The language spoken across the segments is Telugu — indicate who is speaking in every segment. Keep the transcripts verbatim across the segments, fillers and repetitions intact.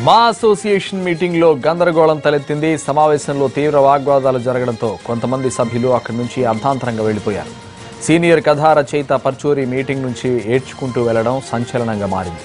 Speaker 1: మా అసోసియేషన్ మీటింగ్ లో గందరగోళం తలెత్తింది. సమావేశంలో తీవ్ర వాగ్వాదాలు జరగడంతో కొంతమంది సభ్యులు అక్కడి నుంచి అర్ధాంతరంగా వెళ్లిపోయారు. సీనియర్ కథా రచయిత పర్చూరి మీటింగ్ నుంచి ఏడ్చుకుంటూ వెళ్లడం సంచలనంగా మారింది.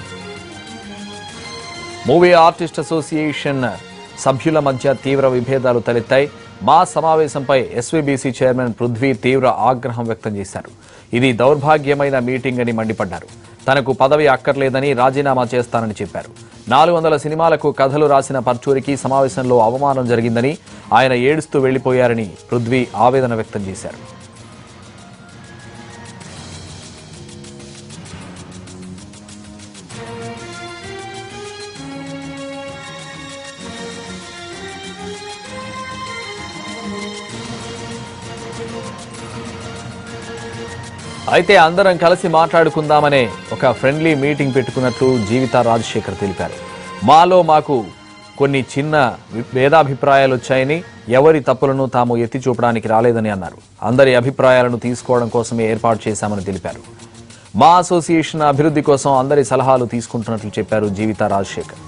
Speaker 1: మూవీ ఆర్టిస్ట్ అసోసియేషన్ సభ్యుల మధ్య తీవ్ర విభేదాలు తలెత్తాయి. మా సమావేశంపై ఎస్వీబీసీ చైర్మన్ పృథ్వీ తీవ్ర ఆగ్రహం వ్యక్తం చేశారు. ఇది దౌర్భాగ్యమైన మీటింగ్ అని మండిపడ్డారు. తనకు పదవి అక్కర్లేదని రాజీనామా చేస్తానని చెప్పారు. నాలుగు వందల సినిమాలకు కథలు రాసిన పర్చూరికి సమావేశంలో అవమానం జరిగిందని, ఆయన ఏడుస్తూ వెళ్లిపోయారని పృథ్వీ ఆవేదన వ్యక్తం చేశారు. అయితే అందరం కలిసి మాట్లాడుకుందామనే ఒక ఫ్రెండ్లీ మీటింగ్ పెట్టుకున్నట్లు జీవిత రాజశేఖర్ తెలిపారు. మాలో మాకు కొన్ని చిన్న భేదాభిప్రాయాలు వచ్చాయని, ఎవరి తప్పులను తాము ఎత్తి చూపడానికి రాలేదని అన్నారు. అందరి అభిప్రాయాలను తీసుకోవడం కోసమే ఏర్పాటు చేశామని తెలిపారు. మా అసోసియేషన్ అభివృద్ధి కోసం అందరి సలహాలు తీసుకుంటున్నట్లు చెప్పారు జీవిత రాజశేఖర్.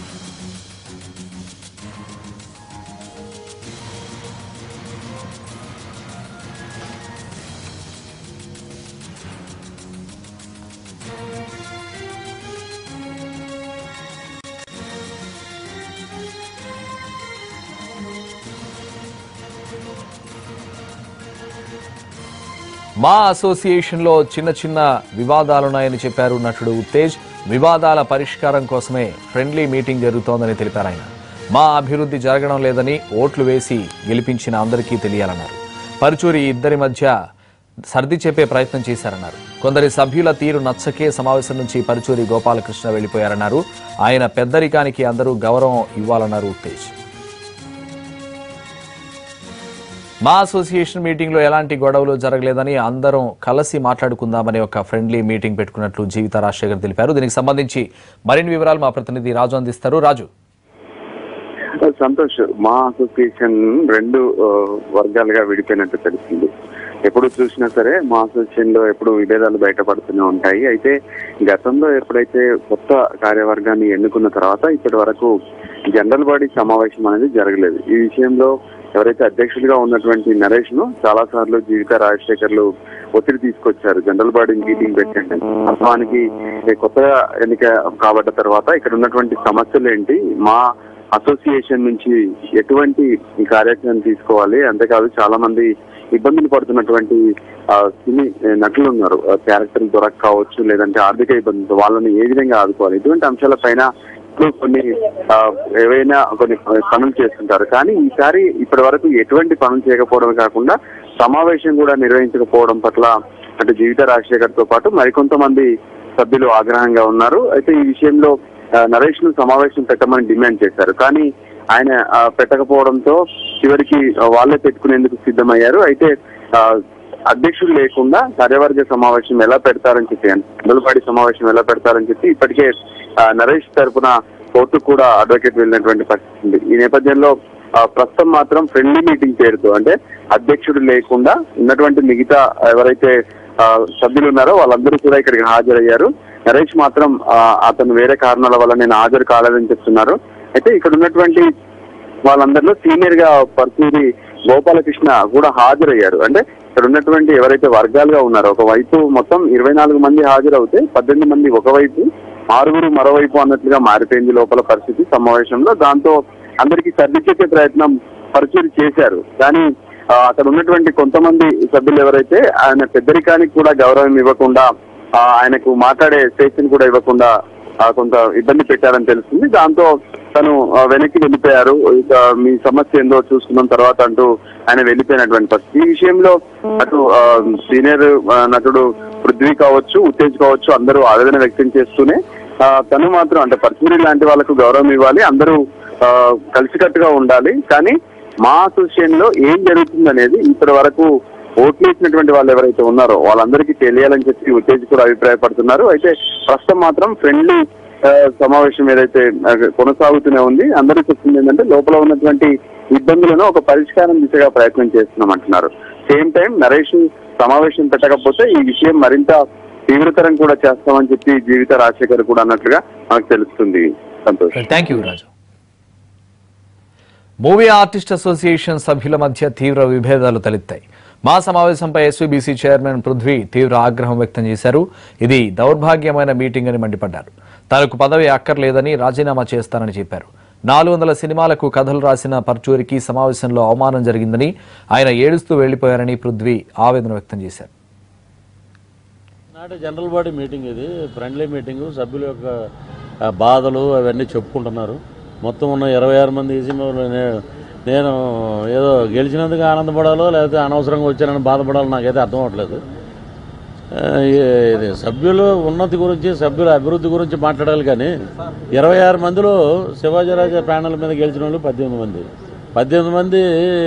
Speaker 1: మా అసోసియేషన్లో చిన్న చిన్న వివాదాలున్నాయని చెప్పారు నటుడు ఉత్తేజ్. వివాదాల పరిష్కారం కోసమే ఫ్రెండ్లీ మీటింగ్ జరుగుతోందని తెలిపారు ఆయన. మా అభివృద్ధి జరగడం లేదని ఓట్లు వేసి గెలిపించిన అందరికీ తెలియాలన్నారు. పరుచూరి ఇద్దరి మధ్య సర్ది చెప్పే ప్రయత్నం చేశారన్నారు. కొందరి సభ్యుల తీరు నచ్చకే సమావేశం నుంచి పరుచూరి గోపాలకృష్ణ వెళ్లిపోయారన్నారు. ఆయన పెద్దరికానికి అందరూ గౌరవం ఇవ్వాలన్నారు ఉత్తేజ్. మా అసోసియేషన్ మీటింగ్ లో ఎలాంటి గొడవలు జరగలేదని, అందరం కలిసి మాట్లాడుకుందామని ఒక ఫ్రెండ్లీ మీటింగ్ పెట్టుకున్నట్లు జీవిత రాజశేఖర్ తెలిపారు. దీనికి సంబంధించి మరిన్ని వివరాలు మా ప్రతినిధి రాజు అందిస్తారు. రాజు.
Speaker 2: సంతోష్, మా అసోసియేషన్ రెండు వర్గాలుగా విడిపోయినట్టు తెలిసింది. ఎప్పుడు చూసినా సరే మా అసోసియేషన్ లో ఎప్పుడు విభేదాలు బయటపడుతూనే ఉంటాయి. అయితే గతంలో ఎప్పుడైతే కొత్త కార్యవర్గాన్ని ఎన్నుకున్న తర్వాత ఇప్పటి వరకు జనరల్ బాడీ సమావేశం అనేది జరగలేదు. ఈ విషయంలో ఎవరైతే అధ్యక్షుడిగా ఉన్నటువంటి నరేష్ ను చాలా సార్లు జీవిత రాజశేఖర్లు ఒత్తిడి తీసుకొచ్చారు. జనరల్ బాడీ మీటింగ్ పెట్టండి, వాస్తవానికి కొత్తగా ఎన్నిక కాబట్ట తర్వాత ఇక్కడ ఉన్నటువంటి సమస్యలు ఏంటి, మా అసోసియేషన్ నుంచి ఎటువంటి కార్యాచరణ తీసుకోవాలి, అంతేకాదు చాలా మంది ఇబ్బందులు పడుతున్నటువంటి సినీ నటులు ఉన్నారు, క్యారెక్టర్ దొరక కావచ్చు, లేదంటే ఆర్థిక ఇబ్బందులతో వాళ్ళని ఏ విధంగా ఆదుకోవాలి, ఇటువంటి అంశాల పైన కొన్ని ఏవైనా కొన్ని పనులు చేస్తుంటారు. కానీ ఈసారి ఇప్పటి వరకు ఎటువంటి పనులు చేయకపోవడం కాకుండా సమావేశం కూడా నిర్వహించకపోవడం పట్ల అటు జీవిత రాజశేఖర్ తో పాటు మరికొంతమంది సభ్యులు ఆగ్రహంగా ఉన్నారు. అయితే ఈ విషయంలో నరేష్ ను సమావేశం పెట్టమని డిమాండ్ చేశారు. కానీ ఆయన పెట్టకపోవడంతో చివరికి వాళ్ళే పెట్టుకునేందుకు సిద్ధమయ్యారు. అయితే అధ్యక్షుడు లేకుండా కార్యవర్గ సమావేశం ఎలా పెడతారని చెప్పి, జనరల్ సమావేశం ఎలా పెడతారని చెప్పి ఇప్పటికే నరేష్ తరఫున కోర్టు కూడా అడ్వకేట్ వెళ్ళినటువంటి పరిస్థితి ఉంది. ఈ నేపథ్యంలో ప్రస్తుతం మాత్రం ఫ్రెండ్లీ మీటింగ్ పేరుతో, అంటే అధ్యక్షుడు లేకుండా ఉన్నటువంటి మిగతా ఎవరైతే సభ్యులు ఉన్నారో వాళ్ళందరూ కూడా ఇక్కడికి హాజరయ్యారు. నరేష్ మాత్రం అతను వేరే కారణాల వల్ల నేను హాజరు కాలేదని చెప్తున్నారు. అయితే ఇక్కడ ఉన్నటువంటి వాళ్ళందరిలో సీనియర్ గా పర్చూరి గోపాలకృష్ణ కూడా హాజరయ్యారు. అంటే ఇక్కడ ఉన్నటువంటి ఎవరైతే వర్గాలుగా ఉన్నారో, ఒకవైపు మొత్తం ఇరవై నాలుగు మంది హాజరవుతే పద్దెనిమిది మంది ఒకవైపు, ఆరుగురు మరోవైపు అన్నట్లుగా మారిపోయింది లోపల పరిస్థితి సమావేశంలో. దాంతో అందరికీ సర్ది చెప్పే ప్రయత్నం పరుచూరి చేశారు. కానీ అక్కడ ఉన్నటువంటి కొంతమంది సభ్యులు ఎవరైతే ఆయన పెద్దరికానికి కూడా గౌరవం ఇవ్వకుండా, ఆయనకు మాట్లాడే స్వేచ్ఛను కూడా ఇవ్వకుండా కొంత ఇబ్బంది పెట్టారని తెలుస్తుంది. దాంతో తను వెనక్కి వెళ్ళిపోయారు. ఇక మీ సమస్య ఏందో చూసుకున్న తర్వాత అంటూ ఆయన వెళ్ళిపోయినటువంటి పరిస్థితి. ఈ విషయంలో అటు సీనియర్ నటుడు పృథ్వీ కావచ్చు, ఉత్తేజ్ కావచ్చు, అందరూ ఆవేదన వ్యక్తం చేస్తూనే తను మాత్రం అంటే పర్చూరి లాంటి వాళ్ళకు గౌరవం ఇవ్వాలి, అందరూ కలిసికట్టుగా ఉండాలి, కానీ మా అసోసియేషన్ లో ఏం జరుగుతుంది అనేది ఇప్పటి వరకు ఓట్లు వేసినటువంటి వాళ్ళు ఎవరైతే ఉన్నారో వాళ్ళందరికీ తెలియాలని చెప్పి ఉత్తేజ్ కూడా అభిప్రాయపడుతున్నారు. అయితే ప్రస్తుతం మాత్రం ఫ్రెండ్లీ సమావేశం ఏదైతే కొనసాగుతూనే ఉంది. అందరూ చెప్తుంది ఏంటంటే లోపల ఉన్నటువంటి ఇబ్బందులను ఒక పరిష్కారం దిశగా ప్రయత్నం చేస్తున్నాం అంటున్నారు. సేమ్ టైం నరేష్ సమావేశం పెట్టకపోతే ఈ విషయం మరింత తీవ్రతరం కూడా చేస్తామని చెప్పి జీవిత రాజశేఖర్ కూడా అన్నట్లుగా మనకు తెలుస్తుంది. Santosh.
Speaker 1: Thank you Raju. Movie artist association సభ్యుల మధ్య తీవ్ర విభేదాలు తలెత్తాయి. మా సమావేశంపై ఎస్వీబీసీ చైర్మన్ పృథ్వీ తీవ్ర ఆగ్రహం వ్యక్తం చేశారు. ఇది దౌర్భాగ్యమైన మీటింగ్ అని మండిపడ్డారు. తనకు పదవి అక్కర్లేదని రాజీనామా చేస్తానని చెప్పారు. నాలుగు వందల సినిమాలకు కథలు రాసిన పర్చూరికి సమావేశంలో అవమానం జరిగిందని, ఆయన ఏడుస్తూ వెళ్లిపోయారని పృథ్వీ ఆవేదన వ్యక్తం చేశారు.
Speaker 3: నాటి జనరల్ బాడీ మీటింగ్, ఇది ఫ్రెండ్లీ మీటింగ్. సభ్యుల యొక్క బాధలు అవన్నీ చెప్పుకుంటున్నారు. మొత్తం ఉన్న ఇరవై ఆరు మంది ఈసీ నేను ఏదో గెలిచినందుకు ఆనందపడాలో లేకపోతే అనవసరంగా వచ్చానని బాధపడాలో నాకైతే అర్థం అవ్వట్లేదు. ఇది సభ్యులు ఉన్నతి గురించి, సభ్యుల అభివృద్ధి గురించి మాట్లాడాలి. కానీ ఇరవై ఆరు మందిలో శివాజీరాజా ప్యానల్ మీద గెలిచిన వాళ్ళు పద్దెనిమిది మంది పద్దెనిమిది మంది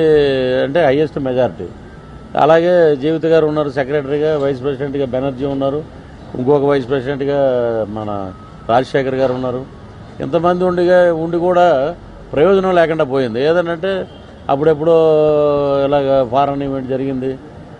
Speaker 3: అంటే హైయెస్ట్ మెజారిటీ. అలాగే జీవిత గారు ఉన్నారు సెక్రటరీగా, వైస్ ప్రెసిడెంట్గా బెనర్జీ ఉన్నారు, ఇంకొక వైస్ ప్రెసిడెంట్గా మన రాజశేఖర్ గారు ఉన్నారు. ఇంతమంది ఉండిగా ఉండి కూడా ప్రయోజనం లేకుండా పోయింది. ఏదనంటే అప్పుడెప్పుడో ఇలాగ ఫారెన్ ఈవెంట్ జరిగింది,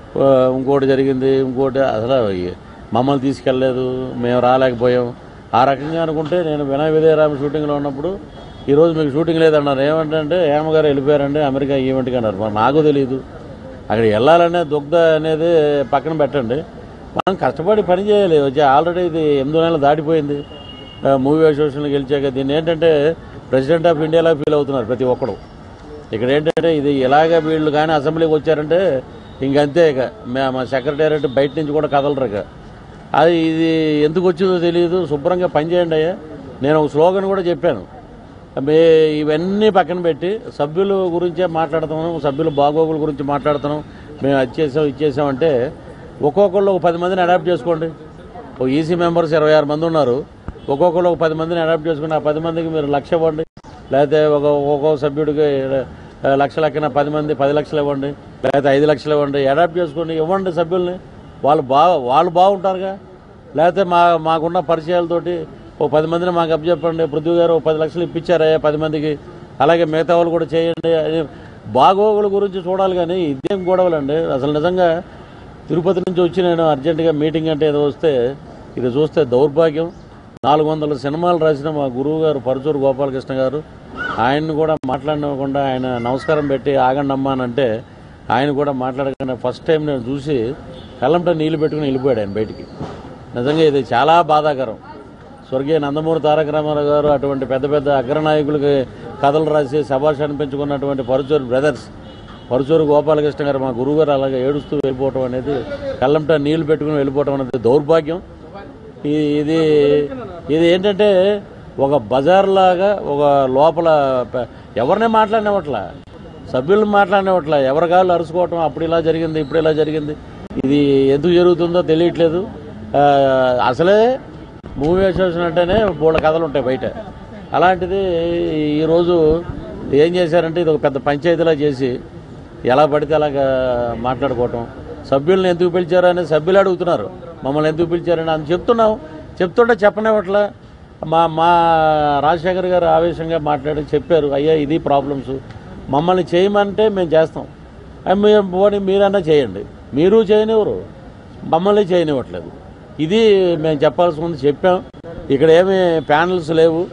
Speaker 3: ఇంకోటి జరిగింది, ఇంకోటి అసలు మమ్మల్ని తీసుకెళ్ళలేదు, మేము రాలేకపోయాం. ఆ రకంగా అనుకుంటే నేను వినయ విజయరామ షూటింగ్లో ఉన్నప్పుడు ఈరోజు మీకు షూటింగ్ లేదన్నారు. ఏమంటే హేమగారు వెళ్ళిపోయారండి అమెరికా ఈవెంట్కి అన్నారు. మరి నాకు తెలియదు. అక్కడ వెళ్ళాలనే దుగ్ధ అనేది పక్కన పెట్టండి, మనం కష్టపడి పని చేయాలి. వచ్చి ఆల్రెడీ ఇది ఎనిమిది నెలలు దాటిపోయింది మూవీ అసోసియేషన్లో గెలిచాక. దీన్ని ఏంటంటే ప్రెసిడెంట్ ఆఫ్ ఇండియాలో ఫీల్ అవుతున్నారు ప్రతి ఒక్కడు. ఇక్కడ ఏంటంటే ఇది ఇలాగ వీళ్ళు కానీ అసెంబ్లీకి వచ్చారంటే ఇంకంతే. ఇక మా సెక్రటేరియట్ బయట నుంచి కూడా కదలరు. ఇక అది ఇది ఎందుకు వచ్చిందో తెలియదు. శుభ్రంగా పనిచేయండి అయ్యా. నేను ఒక స్లోగన్ కూడా చెప్పాను, మే ఇవన్నీ పక్కన పెట్టి సభ్యుల గురించే మాట్లాడుతున్నాం, సభ్యుల బాగోగుల గురించి మాట్లాడుతున్నాం. మేము అది చేసాం ఇది చేసామంటే ఒక్కొక్కళ్ళు ఒక పది మందిని అడాప్ట్ చేసుకోండి. ఒక ఈసీ మెంబర్స్ ఇరవై ఆరు మంది ఉన్నారు. ఒక్కొక్కరు ఒక పది మందిని అడాప్ట్ చేసుకుని ఆ పది మందికి మీరు లక్ష ఇవ్వండి, లేకపోతే ఒక ఒక్కొక్క సభ్యుడికి లక్ష లెక్కన పది మంది పది లక్షలు ఇవ్వండి, లేకపోతే ఐదు లక్షలు ఇవ్వండి. అడాప్ట్ చేసుకుని ఇవ్వండి సభ్యుల్ని. వాళ్ళు బాగా వాళ్ళు బాగుంటారుగా. లేకపోతే మా మాకున్న పరిచయాలతోటి ఓ పది మందిని మాకు అప్పచెప్పండి. పృథ్వీ గారు ఒక పది లక్షలు ఇప్పించారయ్యా పది మందికి, అలాగే మిగతా వాళ్ళు కూడా చేయండి. బాగోగుల గురించి చూడాలి. కానీ ఇదేం గొడవలండి. అసలు నిజంగా తిరుపతి నుంచి వచ్చి నేను అర్జెంటుగా మీటింగ్ అంటే ఏదో వస్తే ఇది చూస్తే దౌర్భాగ్యం. నాలుగు వందల సినిమాలు రాసిన మా గురువు గారు పరుచూరు గోపాలకృష్ణ గారు, ఆయన్ని కూడా మాట్లాడనివ్వకుండా ఆయన నమస్కారం పెట్టి ఆగండి అమ్మా అని అంటే ఆయన కూడా మాట్లాడకుండా ఫస్ట్ టైం నేను చూసి కళ్ళంట నీళ్లు పెట్టుకుని వెళ్ళిపోయాడు ఆయన బయటికి. నిజంగా ఇది చాలా బాధాకరం. స్వర్గీయ నందమూరి తారక రామారావు గారు అటువంటి పెద్ద పెద్ద అగ్రనాయకులకి కథలు రాసి శభాష్ అనిపించుకున్నటువంటి పరుచూరు బ్రదర్స్, పరుచూరు గోపాలకృష్ణ గారు మా గురువు గారు అలాగే ఏడుస్తూ వెళ్ళిపోవటం అనేది, కళ్ళంట నీళ్లు పెట్టుకుని వెళ్ళిపోవటం అనేది దౌర్భాగ్యం. ఇది ఇది ఏంటంటే ఒక బజార్ లాగా ఒక లోపల ఎవరినే మాట్లాడినవట్లా, సభ్యులను మాట్లాడినవట్లా, ఎవరి కాళ్ళు అరుచుకోవటం. అప్పుడు ఇలా జరిగింది, ఇప్పుడు ఇలా జరిగింది. ఇది ఎందుకు జరుగుతుందో తెలియట్లేదు. అసలే మూవీ అసోసియేషన్ అంటేనే బోళ్ళ కథలు ఉంటాయి బయట. అలాంటిది ఈరోజు ఏం చేశారంటే ఇది ఒక పెద్ద పంచాయతీలా చేసి ఎలా పడితే అలాగా మాట్లాడుకోవటం. సభ్యులను ఎందుకు పిలిచారు అని సభ్యులు అడుగుతున్నారు, మమ్మల్ని ఎందుకు పిలిచారని అని చెప్తున్నాం. చెప్తుంటే చెప్పనివ్వట్లా. మా మా రాజశేఖర్ గారు ఆవేశంగా మాట్లాడి చెప్పారు, అయ్యా ఇది ప్రాబ్లమ్స్, మమ్మల్ని చేయమంటే మేము చేస్తాం, మీరు పోనీ మీరన్నా చేయండి. మీరు చేయనివ్వరు, మమ్మల్ని చేయనివ్వట్లేదు. ఇది మేము చెప్పాల్సి ఉంది, చెప్పాం. ఇక్కడ ఏమి ప్యానల్స్ లేవు.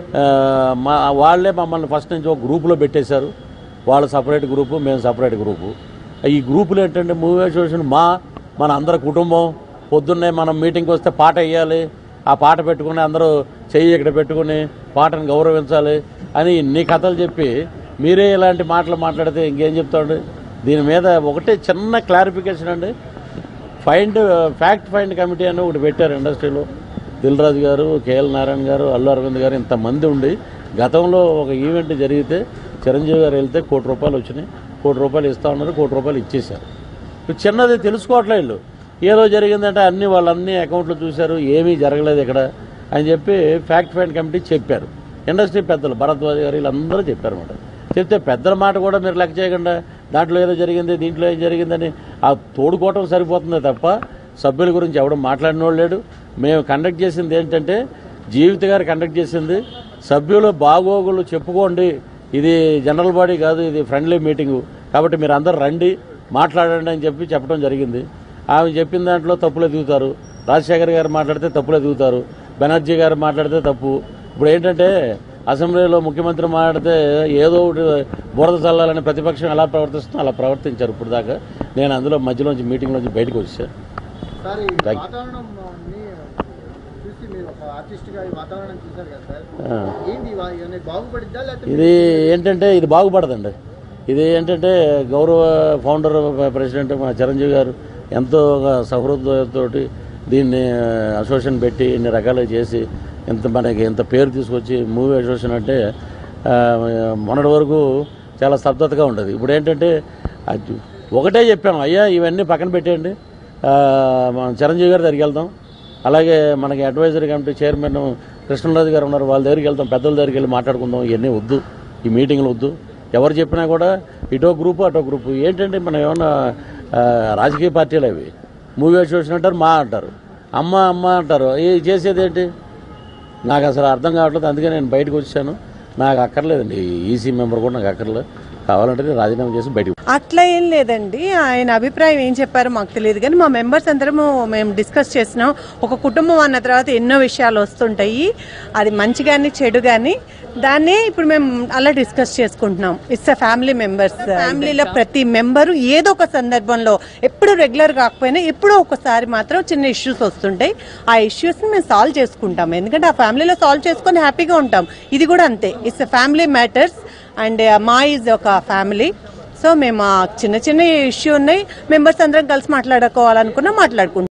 Speaker 3: మా వాళ్ళే మమ్మల్ని ఫస్ట్ నుంచి ఒక గ్రూపులో పెట్టేశారు. వాళ్ళ సపరేట్ గ్రూపు, మేము సపరేట్ గ్రూపు. ఈ గ్రూపులు ఏంటంటే మూవీ అసోసియేషన్ మా మన అందరి కుటుంబం. పొద్దున్నే మనం మీటింగ్కి వస్తే పాట వేయాలి, ఆ పాట పెట్టుకుని అందరూ చెయ్యి ఇక్కడ పెట్టుకుని పాటను గౌరవించాలి అని ఇన్ని కథలు చెప్పి మీరే ఇలాంటి మాటలు మాట్లాడితే ఇంకేం చెప్తాడు. దీని మీద ఒకటే చిన్న క్లారిఫికేషన్ అండి. ఫైండ్ ఫ్యాక్ట్ ఫైండ్ కమిటీ అని ఒకటి పెట్టారు ఇండస్ట్రీలో. దిల్ రాజు గారు, కేఎల్ నారాయణ గారు, అల్లు అరవింద్ గారు ఇంతమంది ఉండి గతంలో ఒక ఈవెంట్ జరిగితే చిరంజీవి గారు వెళ్తే కోటి రూపాయలు వచ్చినాయి, కోటి రూపాయలు ఇస్తా ఉన్నారు, కోటి రూపాయలు ఇచ్చేశారు. చిన్నది తెలుసుకోవట్లే వీళ్ళు. ఏదో జరిగిందంటే అన్ని వాళ్ళన్ని అకౌంట్లు చూశారు, ఏమీ జరగలేదు ఇక్కడ అని చెప్పి ఫ్యాక్ట్ ఫైండ్ కమిటీ చెప్పారు. ఇండస్ట్రీ పెద్దలు భరద్వాజ్ గారు వీళ్ళందరూ చెప్పారు అన్నమాట. చెప్తే పెద్దల మాట కూడా మీరు లెక్క చేయకుండా దాంట్లో ఏదో జరిగింది దీంట్లో ఏం జరిగిందని ఆ తోడుకోవటం సరిపోతుంది తప్ప సభ్యుల గురించి ఎవడం మాట్లాడినోడు లేడు. మేము కండక్ట్ చేసింది ఏంటంటే జీవిత గారు కండక్ట్ చేసింది సభ్యులు బాగోగులు చెప్పుకోండి, ఇది జనరల్ బాడీ కాదు, ఇది ఫ్రెండ్లీ మీటింగు, కాబట్టి మీరు అందరు రండి మాట్లాడండి అని చెప్పి చెప్పడం జరిగింది. ఆమె చెప్పిన దాంట్లో తప్పులు ఎదుగుతారు. రాజశేఖర్ గారు మాట్లాడితే తప్పులు ఎదుగుతారు, బెనర్జీ గారు మాట్లాడితే తప్పు, ఇప్పుడు ఏంటంటే అసెంబ్లీలో ముఖ్యమంత్రి మాట్లాడితే ఏదో ఒకటి బురద చల్లాలని ప్రతిపక్షం ఎలా ప్రవర్తిస్తుందో అలా ప్రవర్తించారు ఇప్పుడు దాకా. నేను అందులో మధ్యలోంచి మీటింగ్లోంచి బయటకు వచ్చాను. ఇది ఏంటంటే ఇది బాగుపడదండి. ఇది ఏంటంటే గౌరవ ఫౌండర్ ప్రెసిడెంట్ మా చిరంజీవి గారు ఎంతో సహృదయంతో దీన్ని అసోసియేషన్ పెట్టి ఇన్ని రకాలుగా చేసి ఇంత మనకి ఇంత పేరు తీసుకొచ్చి మూవీ అసోసియేషన్ అంటే మొన్నటి వరకు చాలా స్తబ్దతగా ఉండదు. ఇప్పుడు ఏంటంటే ఒకటే చెప్పాము, అయ్యా ఇవన్నీ పక్కన పెట్టేయండి, మనం చిరంజీవి గారి దగ్గరికి వెళ్తాం, అలాగే మనకి అడ్వైజరీ కమిటీ చైర్మన్ కృష్ణరాజు గారు ఉన్నారు, వాళ్ళ దగ్గరికి వెళ్తాం, పెద్దల దగ్గరికి వెళ్ళి మాట్లాడుకుందాం, ఇవన్నీ వద్దు, ఈ మీటింగ్లు వద్దు. ఎవరు చెప్పినా కూడా ఇటో గ్రూపు అటో గ్రూపు. ఏంటంటే మనం ఏమన్నా రాజకీయ పార్టీలు అవి. మూవీ అసోసియేషన్ అంటారు, మా అంటారు, అమ్మ అమ్మ అంటారు. ఏ చేసేది ఏంటి నాకు అసలు అర్థం కావట్లేదు. అందుకే నేను బయటకు వచ్చాను. నాకు అక్కర్లేదండి, ఈసీ మెంబర్ కూడా నాకు అక్కర్లేదు. కావాలంటే రాజీనామా చేసి బయటకు.
Speaker 4: అట్లా ఏం లేదండి, ఆయన అభిప్రాయం ఏం చెప్పారో మాకు తెలియదు, కానీ మా మెంబర్స్ అందరము మేము డిస్కస్ చేసినాం. ఒక కుటుంబం అన్న తర్వాత ఎన్నో విషయాలు వస్తుంటాయి, అది మంచి కానీ చెడు కానీ, దాన్ని ఇప్పుడు మేము అలా డిస్కస్ చేసుకుంటున్నాం. It's a family members. ఫ్యామిలీలో ప్రతి మెంబరు ఏదో ఒక సందర్భంలో, ఎప్పుడు రెగ్యులర్ కాకపోయినా ఎప్పుడో ఒకసారి మాత్రం చిన్న ఇష్యూస్ వస్తుంటాయి. ఆ ఇష్యూస్ని మేము సాల్వ్ చేసుకుంటాం, ఎందుకంటే ఆ ఫ్యామిలీలో సాల్వ్ చేసుకొని హ్యాపీగా ఉంటాం. ఇది కూడా అంతే, it's a family matters and మా ఈజ్ ఒక ఫ్యామిలీ. సో మేము చిన్న చిన్న ఇష్యూ ఉన్నాయి, మెంబర్స్ అందరం కలిసి మాట్లాడుకోవాలనుకున్నా మాట్లాడుకుంటాం.